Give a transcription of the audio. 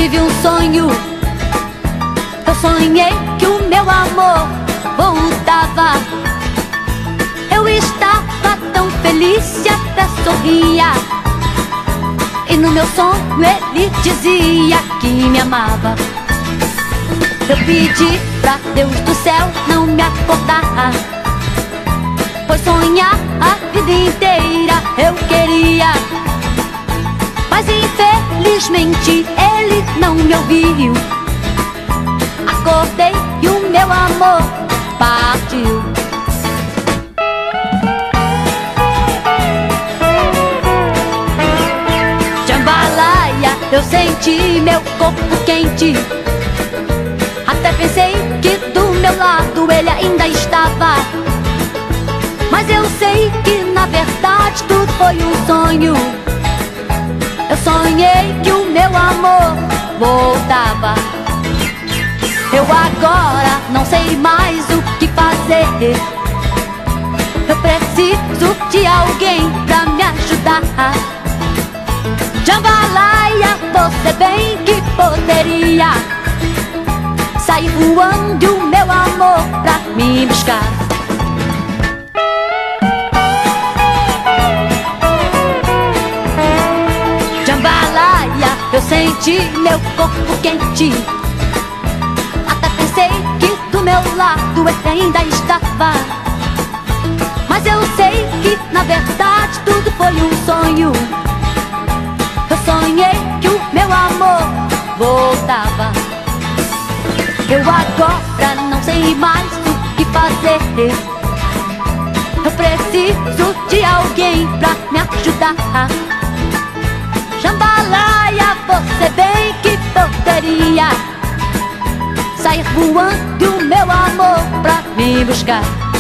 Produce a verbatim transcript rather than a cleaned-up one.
tive um sonho. Eu sonhei que o meu amor voltava. Eu estava tão feliz e até sorria. E no meu sonho ele dizia que me amava. Eu pedi pra Deus do céu não me acordar, pois sonhar a vida inteira eu queria. Mas infelizmente ele não me ouviu. Acordei e o meu amor partiu. Jambalaya, eu senti meu corpo quente. Até pensei que do meu lado ele ainda estava. Mas eu sei que na verdade tudo foi um sonho. Eu sonhei que o meu amor voltava. Eu agora não sei mais o que fazer. Eu preciso de alguém pra me ajudar. Jambalaya, você bem que poderia sair voando e o meu amor pra me buscar. Jambalaya, eu senti meu corpo quente. Até pensei que do meu lado ele ainda estava. Mas eu sei que na verdade tudo foi um sonho. Eu sonhei que o meu amor voltava. Eu agora não sei mais o que fazer. Eu preciso de alguém pra me ajudar. Jambalaya, você bem que poderia sair voando e o meu amor pra me buscar.